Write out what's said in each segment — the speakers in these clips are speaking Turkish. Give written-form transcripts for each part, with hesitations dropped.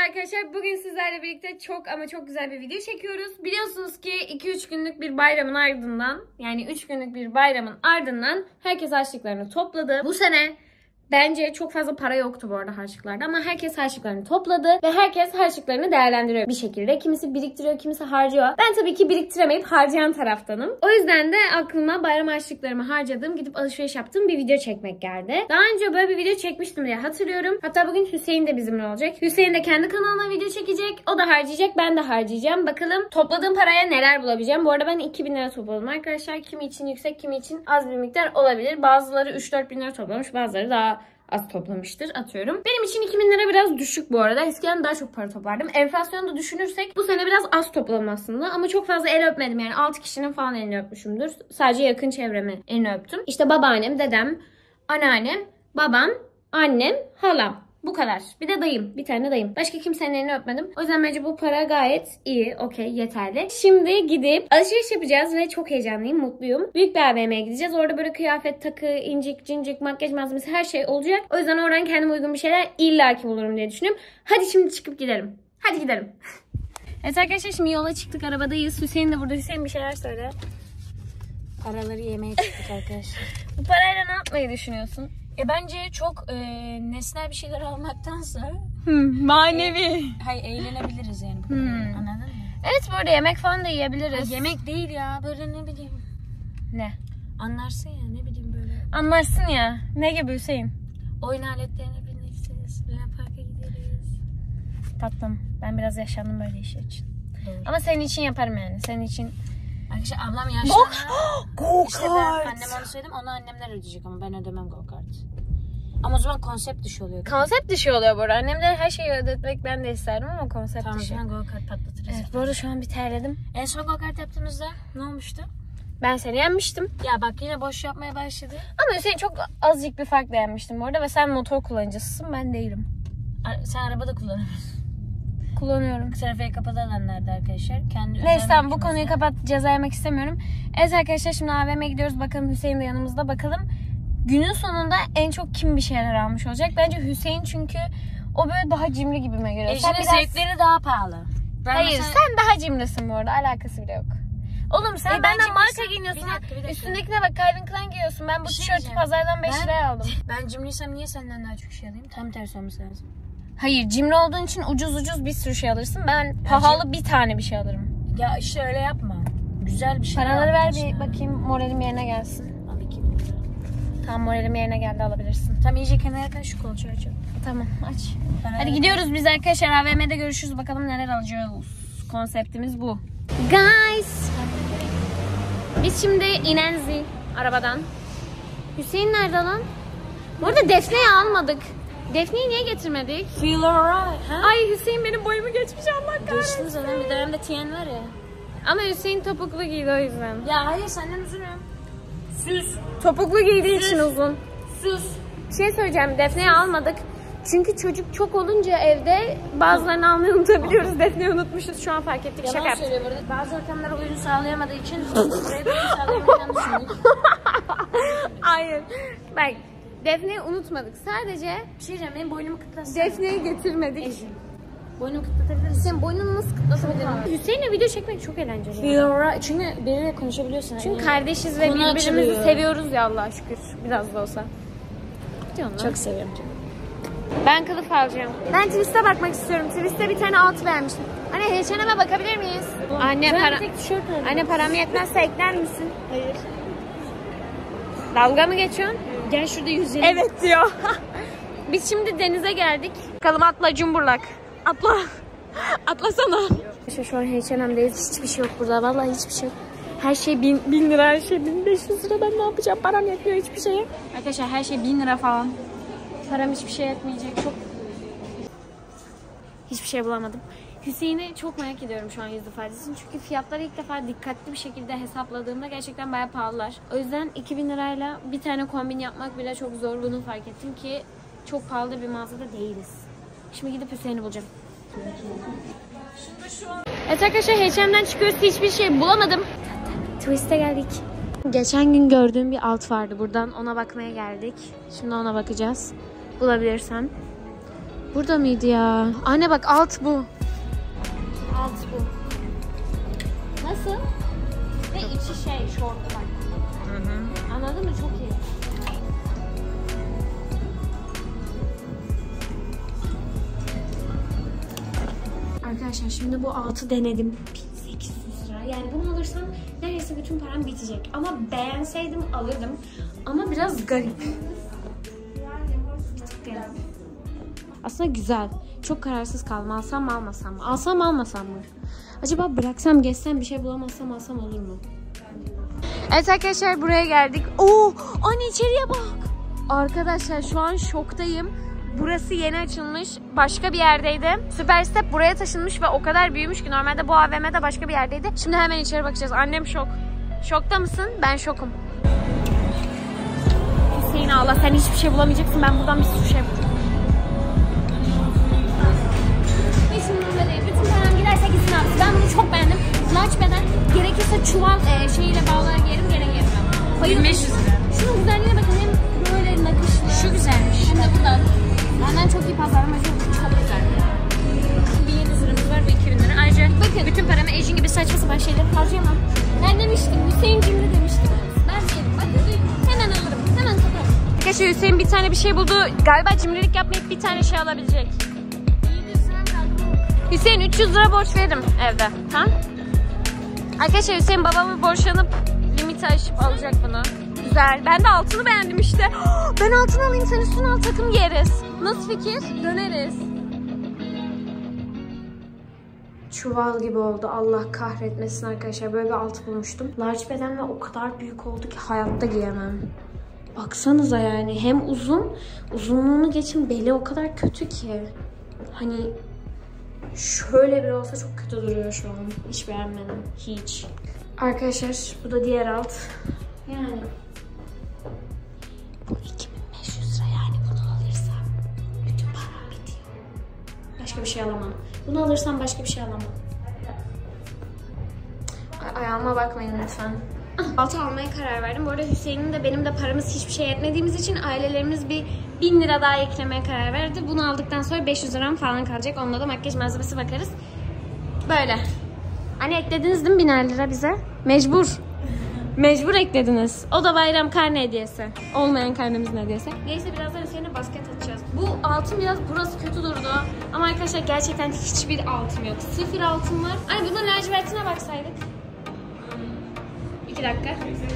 arkadaşlar, bugün sizlerle birlikte çok ama çok güzel bir video çekiyoruz. Biliyorsunuz ki 2-3 günlük bir bayramın ardından, yani 3 günlük bir bayramın ardından herkes harçlıklarını topladı. Bu sene bence çok fazla para yoktu bu arada harçlıklarda ama herkes harçlıklarını topladı ve herkes harçlıklarını değerlendiriyor bir şekilde. Kimisi biriktiriyor, kimisi harcıyor. Ben tabii ki biriktiremeyip harcayan taraftanım. O yüzden de aklıma bayram harçlıklarımı harcadığım, gidip alışveriş yaptığım bir video çekmek geldi. Daha önce böyle bir video çekmiştim diye hatırlıyorum. Hatta bugün Hüseyin de bizimle olacak. Hüseyin de kendi kanalına video çekecek. O da harcayacak, ben de harcayacağım. Bakalım topladığım paraya neler bulabileceğim. Bu arada ben 2000 lira topladım arkadaşlar. Kimi için yüksek, kimi için az bir miktar olabilir. Bazıları 3-4 bin lira toplamış, bazıları daha az toplamıştır, atıyorum. Benim için 2000 lira biraz düşük bu arada. Eskiden daha çok para toplardım. Enflasyonu da düşünürsek bu sene biraz az topladım aslında. Ama çok fazla el öpmedim. Yani 6 kişinin falan elini öpmüşümdür. Sadece yakın çevremi elini öptüm. İşte babaannem, dedem, anneannem, babam, annem, halam. Bu kadar. Bir de dayım. Bir tane dayım. Başka kimsenin elini öpmedim. O yüzden bence bu para gayet iyi. Okey, yeterli. Şimdi gidip alışveriş yapacağız ve çok heyecanlıyım, mutluyum. Büyük bir AVM'ye gideceğiz. Orada böyle kıyafet, takı, incik, cincik, makyaj malzemesi her şey olacak. O yüzden oradan kendime uygun bir şeyler illaki bulurum diye düşünüyorum. Hadi şimdi çıkıp gidelim. Hadi gidelim. Evet arkadaşlar, şimdi yola çıktık. Arabadayız. Hüseyin de burada. Hüseyin bir şeyler söyle. Paraları yemeye çıktık arkadaşlar. Bu parayla ne yapmayı düşünüyorsun? Bence çok nesnel bir şeyler almaktansa Manevi. hayır, eğlenebiliriz yani. Anladın mı? Evet, bu arada yemek falan da yiyebiliriz. Yemek değil ya, böyle ne bileyim. Ne? Anlarsın ya, ne bileyim böyle. Anlarsın ya. Ne gibi Hüseyin? Oyun aletlerine binmek isteriz. Luna Park'a gideriz. Tatlım, ben biraz yaşlandım böyle işler için. Doğru. Ama senin için yaparım yani. Senin için. Arkadaşlar ablam yaşlı. İşte ben anneme onu söyledim. Onu annemler ödeyecek ama ben ödemem go-kart. Ama o zaman konsept dışı oluyor. Konsept dışı oluyor bu arada. Annem de her şeyi ödetmek ben de isterdim ama konsept tamam, dışı. Tamam, go-kart patlatırız. Evet, bu arada şu an bir terledim. En son go-kart yaptığımızda ne olmuştu? Ben seni yenmiştim. Ya bak, yine boş yapmaya başladı. Ama Hüseyin çok azıcık bir farkla yenmiştim bu arada ve sen motor kullanıcısısın, ben değilim. Sen arabada kullanıyorsun. Kullanıyorum. Trafiğe kapalı alanlarda arkadaşlar. Neyse tamam, bu konuyu kapat, ceza yemek istemiyorum. Evet arkadaşlar, şimdi AVM'ye gidiyoruz. Bakalım Hüseyin de yanımızda. Bakalım günün sonunda en çok kim bir şeyler almış olacak. Bence Hüseyin, çünkü o böyle daha cimri gibime göre. Ece'nin zevkleri daha pahalı. Hayır, sen daha cimrisin bu arada. Alakası bile yok. Oğlum sen benden marka giyiniyorsun. Bir dakika. Üstündekine bak, Calvin Klein giyiyorsun. Ben bu tişörtü pazardan 5 liraya aldım. Ben cimriysem niye senden daha çok şey alayım? Tam tersi olması lazım. Hayır, cimri olduğun için ucuz bir sürü şey alırsın. Ben pahalı bir tane bir şey alırım. Ya işte öyle yapma. Güzel bir şey. Paraları ver bir bakayım, moralim yerine gelsin. Al 2000 lira. Tamam, moralim yerine geldi, alabilirsin. Tam iyice kenara koy, şu kolçağı aç. Tamam, aç. Hadi gidiyoruz biz arkadaşlar, AVM'de görüşürüz. Bakalım neler alacağız. Konseptimiz bu. Guys! Biz şimdi inenzi arabadan. Hüseyin nerede lan? Bu arada Defne'yi almadık. Defne'yi niye getirmedik? Feel alright. Ha? Ay, Hüseyin benim boyumu geçmiş, Allah kahretsin. Geçtiniz zaten, bir dönemde TN var ya. Ama Hüseyin topuklu giydi o yüzden. Ya hayır, senden uzunum. Sus. Topuklu giydiği için uzun. Sus. Bir şey söyleyeceğim, Defne'yi almadık. Çünkü çocuk çok olunca evde bazılarını almayı unutabiliyoruz. Defne'yi unutmuşuz, şu an fark ettik. Yalan şaka söylüyor burada. Bazı ortamlara uyum sağlayamadığı için buraya da uyum sağlayamayacağını düşünüyorum. Hayır. Bak, Defne'yi unutmadık. Sadece Bir şey diyeceğim, benim boynumu kıtlasana. Defne'yi getirmedik. Boynumu kıtlatabilir misin? Sen boynunu nasıl kıtlatabilirim? Hüseyin'le video çekmek çok eğlenceli. Feel alright. Çünkü biriyle konuşabiliyorsun. Çünkü kardeşiz ve Konu birbirimizi açılıyor. seviyoruz ya, Allah'a şükür. Biraz da olsa. Çok seviyorum canım. Ben kılıf alacağım. Ben Twist'e bakmak istiyorum. Twist'e bir tane alt beğenmiştim. Anne, H&M'e bakabilir miyiz? Anne param yetmezse ekler misin? Hayır. Dalga mı geçiyorsun? Gel şurada 150. Evet diyor. Biz şimdi denize geldik. Bakalım, atla cumburlak. Atla. Atlasana. Şu an H&M'deyiz. Hiçbir şey yok burada. Vallahi hiçbir şey yok. Her şey 1000 lira, her şey 1500 lira. Ben ne yapacağım? Param yetmiyor hiçbir şeye. Arkadaşlar her şey 1000 lira falan. Param hiçbir şey yetmeyecek. Hiçbir şey bulamadım. Hüseyin'i çok merak ediyorum şu an yüz ifadesini. Çünkü fiyatları ilk defa dikkatli bir şekilde hesapladığımda gerçekten bayağı pahalılar. O yüzden 2000 lirayla bir tane kombin yapmak bile çok zor. Bunu fark ettim ki çok pahalı bir mağazada değiliz. Şimdi gidip Hüseyin'i bulacağım. Evet arkadaşlar, H&M'den çıkıyoruz. Hiçbir şey bulamadım. Twist'e geldik. Geçen gün gördüğüm bir alt vardı buradan. Ona bakmaya geldik. Şimdi ona bakacağız. Bulabilirsem. Burada mıydı ya? Anne bak alt bu. Alt bu. Nasıl? Ve içi şey şortlu bak. Anladın mı? Çok iyi. Arkadaşlar şimdi bu altı denedim. 1800 lira. Yani bunu alırsam neredeyse bütün param bitecek. Ama beğenseydim alırdım. Ama biraz garip. Bir tık garip. Aslında güzel. Çok kararsız kaldım. Alsam mı almasam mı? Alsam mı almasam mı? Acaba bıraksam geçsem bir şey bulamazsam alsam olur mu? Evet arkadaşlar buraya geldik. Oo, anne içeriye bak. Arkadaşlar şu an şoktayım. Burası yeni açılmış. Başka bir yerdeydi. Süperstep buraya taşınmış ve o kadar büyümüş ki normalde bu AVM'de başka bir yerdeydi. Şimdi hemen içeri bakacağız. Annem şok. Şokta mısın? Ben şokum. Hüseyin Allah sen hiçbir şey bulamayacaksın. Ben buradan bir sürü şey bulacağım. Hiç umurumda değil. Bütün param giderse gitsin abi. Ben bunu çok beğendim. Large beden gerekirse çuval şeyiyle bağlayarak yerim gene yerim. 1500 lira. Şunun güzelliğine bakın. Hem böyle nakışlı. Şu güzelmiş. Hem de buradan. Benden çok iyi pazarlamacı çok güzel. Bir 700 liramız var ve 2000 lira. Ayrıca bakın bütün paramı Ejin gibi saçma sapan şeyleri harcayamam. Ben demiştim. Hüseyin cimri demiştim. Ben dedim. Bakın hemen alırım. Hemen satarım. Arkadaşlar Hüseyin bir tane bir şey buldu. Galiba cimrilik yapmayıp bir tane şey alabilecek. 700 liram kaldı. Hüseyin 300 lira borç veririm evde. Ha? Arkadaşlar Hüseyin babamı borçlanıp limiti aşıp alacak bunu. Güzel. Ben de altını beğendim işte. Ben altını alayım sen üstünü al takım yeriz. Nasıl fikir? Döneriz. Çuval gibi oldu. Allah kahretmesin arkadaşlar. Böyle bir altı bulmuştum. Large beden ve o kadar büyük oldu ki hayatta giyemem. Baksanıza yani. Hem uzun. Uzunluğunu geçin beli o kadar kötü ki. Hani şöyle bir olsa çok kötü duruyor şu an. Hiç beğenmedim. Hiç. Arkadaşlar bu da diğer alt. Yani bu 2500 lira yani bunu alırsam bütün param bitiyor. Başka bir şey alamam. Bunu alırsam başka bir şey alamam. Ayağıma bakmayın lütfen. Altı almaya karar verdim. Bu arada Hüseyin'in de benim de paramız hiçbir şey yetmediğimiz için ailelerimiz bir 1000 lira daha eklemeye karar verdi. Bunu aldıktan sonra 500 liram falan kalacak. Onunla da makyaj malzemesi bakarız. Böyle. Hani eklediniz değil mi 1000 lira bize? Mecbur. Mecbur eklediniz. O da bayram karne hediyesi. Olmayan karnemizin hediyesi. Neyse birazdan Hüseyin'e basket atacağız. Bu altın biraz burası kötü durdu. Ama arkadaşlar gerçekten hiçbir altın yok. Sıfır altın var. Ay bunun lacivertine baksaydık. 2 dakika.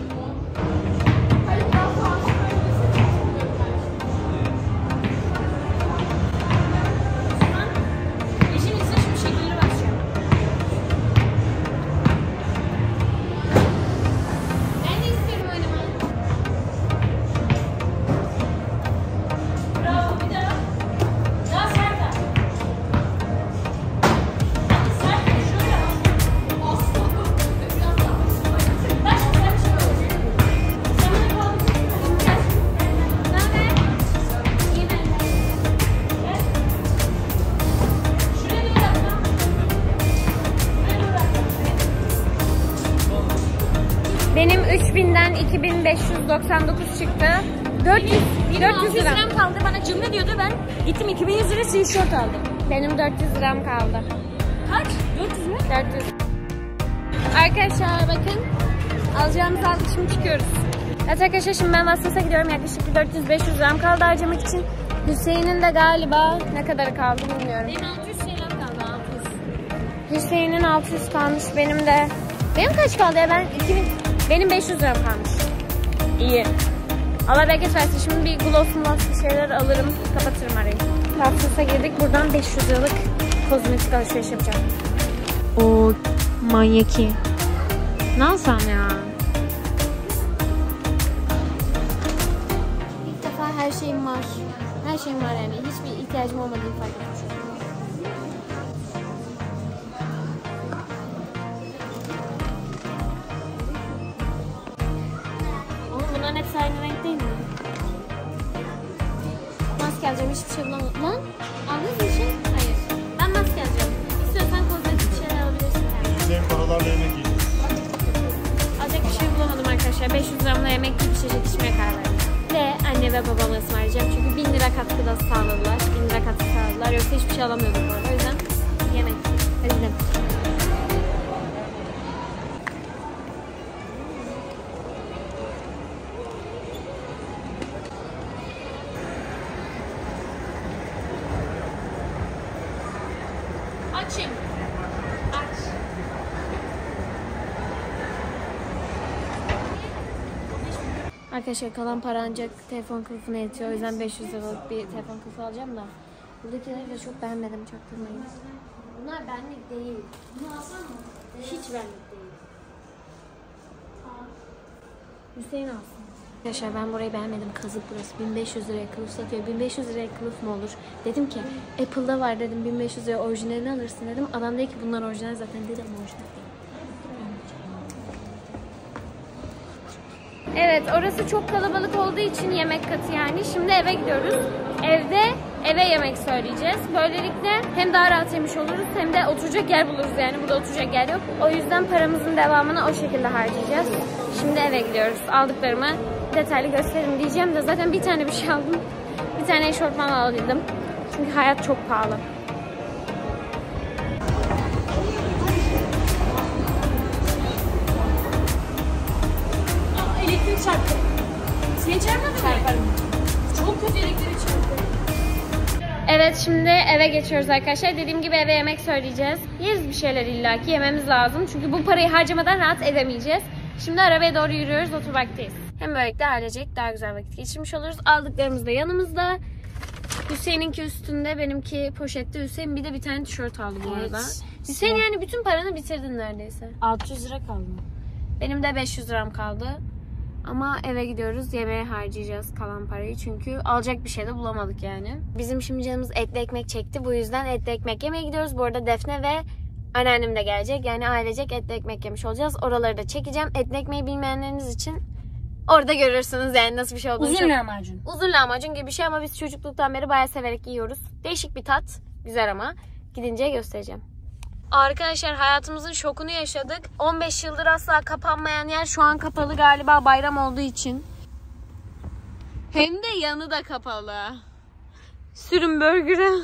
Benim 3000'den 2599 çıktı. 400 liram kaldı. Bana cümle diyordu. Ben gittim 2100 lira tişört aldım. Benim 400 liram kaldı. Kaç? 400 mü? 400. Arkadaşlar bakın. Alacağımızı aldık. Şimdi çıkıyoruz. Evet arkadaşlar şimdi ben Vassas'a gidiyorum. Yaklaşık 400-500 liram kaldı harcamak için. Hüseyin'in de galiba ne kadar kaldı bilmiyorum. Benim 600 liram kaldı. 600. Hüseyin'in 600 kalmış. Benim kaç kaldı ya? Benim 500 liram kalmış. İyi. Allah bereket versin. Şimdi bir gloss bir şeyler alırım. Kapatırım arayı. Vassas'a girdik. Buradan 500 liralık kozmetik alışveriş yapacağım. O manyaki. Ne alsam ya? İlk defa her şeyim var. Her şeyim var yani. Hiçbir ihtiyacım olmadığını fark etmişim. Bunların hepsi aynı renk değil mi? Maske alacağım, hiçbir şey bulamadım. Lan, aldınız mı bir şey? Hayır. Ben maske alacağım. İstiyorsan kozmetik bir şeyler alabilirsin. Senin paralarla yemek yiyeceğiz. Alacak bir şey bulamadım arkadaşlar. 500 liramla yemek gibi içecek içmeye karar verdim. Ve anne ve babama ısmarlayacağım. Çünkü 1000 lira katkıda sağladılar. 1000 lira katkı sağladılar. şey alamıyorduk orada. O yüzden yemek. Hadi gidelim. Açım. Aç. Arkadaşlar kalan para ancak telefon kılıfına yetiyor. O yüzden 500 liralık bir telefon kılıfı alacağım da. Buradakileri de çok beğenmedim. Çaktırmayın. Bunlar benlik değil. Bunu alsam mı? Hiç benlik değil. Hüseyin alsın. Arkadaşlar ben burayı beğenmedim. Kazık burası. 1500 liraya kılıf satıyor. 1500 liraya kılıf mı olur? Dedim ki Apple'da var dedim. 1500 liraya orijinalini alırsın dedim. Adam dedi ki bunlar orijinal zaten dedim orijinal değil. Evet, orası çok kalabalık olduğu için yemek katı yani. Şimdi eve gidiyoruz. Eve yemek söyleyeceğiz. Böylelikle hem daha rahat yemiş oluruz hem de oturacak yer buluruz yani. Burada oturacak yer yok. O yüzden paramızın devamını o şekilde harcayacağız. Şimdi eve gidiyoruz. Aldıklarımı detaylı gösteririm diyeceğim de zaten bir tane bir şey aldım. Bir tane eşofman aldım. Çünkü hayat çok pahalı. Elektrik çarptı. Seni çarpmadı mı? Çarparım. Çok kötü elektrik çarptı. Evet, şimdi eve geçiyoruz arkadaşlar. Dediğim gibi eve yemek söyleyeceğiz. Yeriz bir şeyler illaki yememiz lazım. Çünkü bu parayı harcamadan rahat edemeyeceğiz. Şimdi arabaya doğru yürüyoruz, oturmaktayız. Hem böylelikle ailecek daha güzel vakit geçirmiş oluruz. Aldıklarımız da yanımızda. Hüseyin'inki üstünde, benimki poşette. Hüseyin bir de bir tane tişört aldı bu arada. Hüseyin yani bütün paranı bitirdin neredeyse. 600 lira kaldı. Benim de 500 liram kaldı. Ama eve gidiyoruz, yemeğe harcayacağız kalan parayı çünkü alacak bir şey de bulamadık yani. Bizim şimdi canımız etli ekmek çekti, bu yüzden etli ekmek yemeye gidiyoruz. Bu arada Defne ve anneannem de gelecek, yani ailecek etli ekmek yemiş olacağız. Oraları da çekeceğim. Etli ekmeği bilmeyenleriniz için orada görürsünüz yani nasıl bir şey olduğunu. Uzun lahmacun. Uzun lahmacun gibi bir şey ama biz çocukluktan beri bayağı severek yiyoruz. Değişik bir tat, güzel ama gidince göstereceğim. Arkadaşlar hayatımızın şokunu yaşadık. 15 yıldır asla kapanmayan yer şu an kapalı galiba bayram olduğu için. Hem de yanı da kapalı. Sürün burger'ı.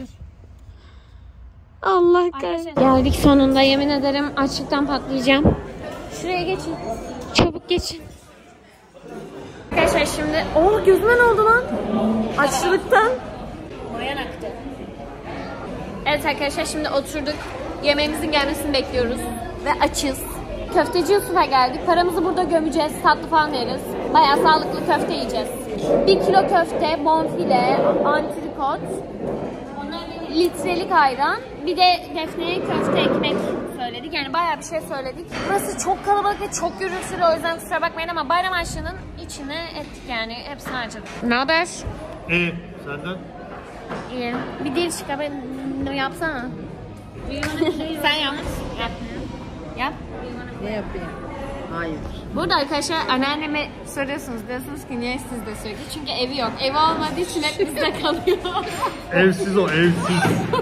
Allah kahretsin. Geldik sonunda, yemin ederim açlıktan patlayacağım. Şuraya geçin. Çabuk geçin. Arkadaşlar şimdi... gözüme ne oldu lan? Açlıktan. Mayan aktı. Evet arkadaşlar şimdi oturduk. Yemeğimizin gelmesini bekliyoruz. Ve açız. Köfteci Yusuf'a geldik. Paramızı burada gömeceğiz. Tatlı falan yeriz. Bayağı sağlıklı köfte yiyeceğiz. 1 kilo köfte, bonfile, antrikot, litrelik ayran. Bir de Defne'ye köfte ekmek söyledik. Yani bayağı bir şey söyledik. Burası çok kalabalık ve çok gürültülü. O yüzden kusura bakmayın ama bayram harçlığının içine ettik yani. Hepsini harcadık. Ne haber? İyi. Senden? İyi. Bir dil çıkar. Yapsana. Sen yap. Yap. Ne yapayım? Hayır. Burada arkadaşlar anneanneme soruyorsunuz. Diyorsunuz ki niye sizde sürekli? Çünkü evi yok. Evi olmadığı için hep bizde kalıyor. Evsiz o, evsiz.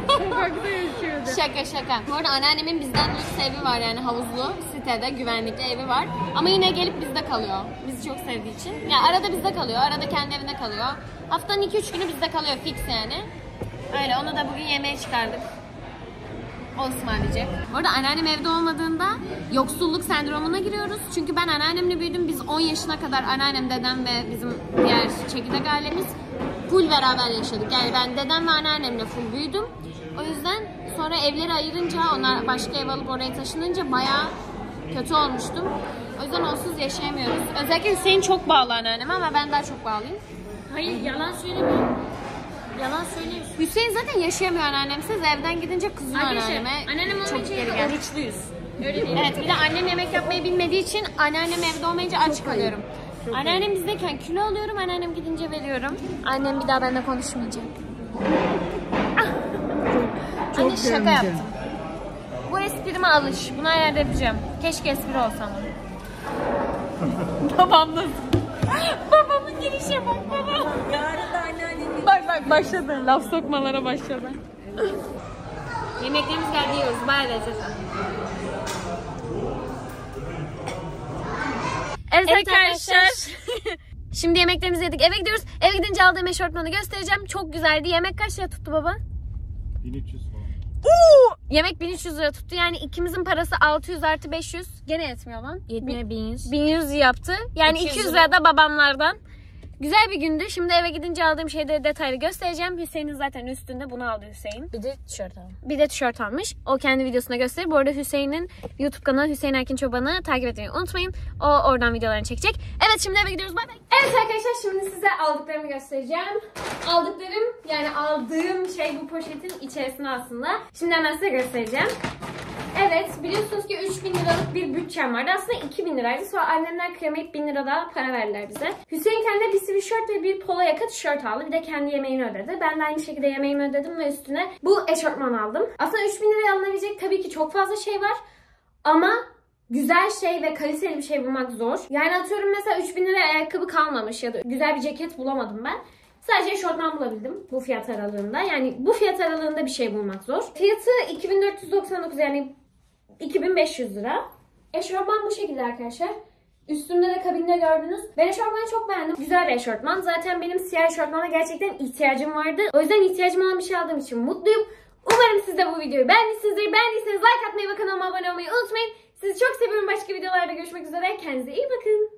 Şaka. Bu arada anneannemin bizden lüks evi var yani havuzlu. Sitede güvenlikli evi var. Ama yine gelip bizde kalıyor. Bizi çok sevdiği için. Yani arada bizde kalıyor. Arada kendi evinde kalıyor. Haftanın 2-3 günü bizde kalıyor fix yani. Öyle onu da bugün yemeğe çıkardık. O ısmarlayacak. Bu arada anneannem evde olmadığında yoksulluk sendromuna giriyoruz. Çünkü ben anneannemle büyüdüm. Biz 10 yaşına kadar anneannem, dedem ve bizim diğer çekirdek ailemiz full beraber yaşadık. Yani ben dedem ve anneannemle full büyüdüm. O yüzden sonra evleri ayırınca, onlar başka ev alıp oraya taşınınca bayağı kötü olmuştum. O yüzden onsuz yaşayamıyoruz. Özellikle Hüseyin çok bağlı anneanneme ama ben daha çok bağlıyım. Hayır yalan söylemiyorum. Yalan söylüyorsun. Hüseyin zaten yaşayamıyor anneannemsiz. Evden gidince kızıyor anneanneme. Anneannem çok olmayınca geri da gel. oruçluyuz. Öyle değil. Evet, bir de annem yemek yapmayı bilmediği için anneannem evde olmayınca aç kalıyorum. Anneannem bizdeyken kilo alıyorum, anneannem gidince veriyorum. Annem bir daha benimle konuşmayacak. Anne şaka yaptım. Bu esprime alış. Bunu her yerde yapacağım. Keşke espri olsam. Babam nasıl? Babamın girişe bak baba. Yarın da anneannemin... Bak başladı. Laf sokmalara başladı. Yemeklerimiz geldi, yiyoruz. Bayağı lezzetli. Evet arkadaşlar. Şimdi yemeklerimizi yedik. Eve gidiyoruz. Eve gidince aldığım eşortmanı göstereceğim. Çok güzeldi. Yemek kaç lira tuttu baba? 1300 falan. Yemek 1300 lira tuttu. Yani ikimizin parası 600 artı 500. Gene yetmiyor lan. Yetmiyor 1100. 1100 yaptı. Yani 200 lira da babamlardan. Güzel bir gündü. Şimdi eve gidince aldığım şeyleri detaylı göstereceğim. Hüseyin'in zaten üstünde bunu aldı Hüseyin. Bir de tişört aldım. Bir de tişört almış. O kendi videosuna gösterir. Bu arada Hüseyin'in YouTube kanalı Hüseyin Erkin Çoban'ı takip etmeyi unutmayın. O oradan videolarını çekecek. Evet şimdi eve gidiyoruz. Bay bay. Evet arkadaşlar şimdi size aldıklarımı göstereceğim. Aldıklarım yani aldığım şey bu poşetin içerisinde aslında. Şimdi hemen size göstereceğim. Evet biliyorsunuz ki 3000 liralık bir bütçem vardı. Aslında 2000 liraydı. Sonra annemler kıyamayıp 1000 lira daha para verdiler bize. Hüseyin kendine bir sweatshirt ve bir polo yaka tişört aldı. Bir de kendi yemeğini ödedi. Ben de aynı şekilde yemeğimi ödedim ve üstüne bu eşortman aldım. Aslında 3000 liraya alınabilecek tabii ki çok fazla şey var. Ama güzel şey ve kaliteli bir şey bulmak zor. Yani atıyorum mesela 3000 liraya ayakkabı kalmamış ya da güzel bir ceket bulamadım ben. Sadece eşortman bulabildim bu fiyat aralığında. Yani bu fiyat aralığında bir şey bulmak zor. Fiyatı 2499 yani 2500 lira. Eşortman bu şekilde arkadaşlar. Üstümde de kabinde gördünüz. Ben eşortmanı çok beğendim. Güzel bir eşortman. Zaten benim siyah eşortmana gerçekten ihtiyacım vardı. O yüzden ihtiyacım olan bir şey aldığım için mutluyum. Umarım siz de bu videoyu beğenmişsinizdir. Beğendiyseniz like atmayı ve kanalıma abone olmayı unutmayın. Sizi çok seviyorum. Başka videolarda görüşmek üzere. Kendinize iyi bakın.